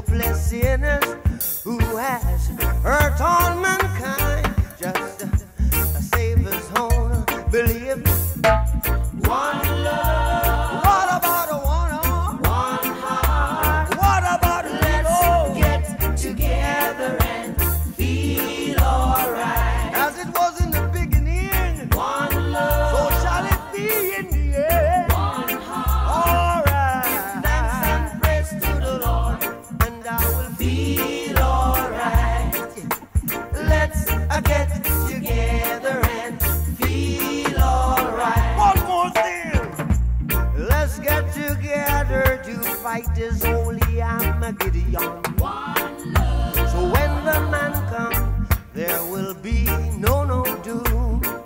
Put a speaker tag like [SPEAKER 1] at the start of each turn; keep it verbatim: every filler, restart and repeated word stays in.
[SPEAKER 1] hopeless sinners who has hurt all mankind. Just uh, save his own belief. One love. What about a one heart? One heart. What about a let's get together and feel alright. As it was in the beginning. One love. So shall it be in the end. One heart. Alright. Thanks and praise to the Lord, and I will feel alright. Let's uh, get together and feel alright. One more thing. Let's get together to fight this holy Armageddon. One love. So when the man comes, there will be no no doom.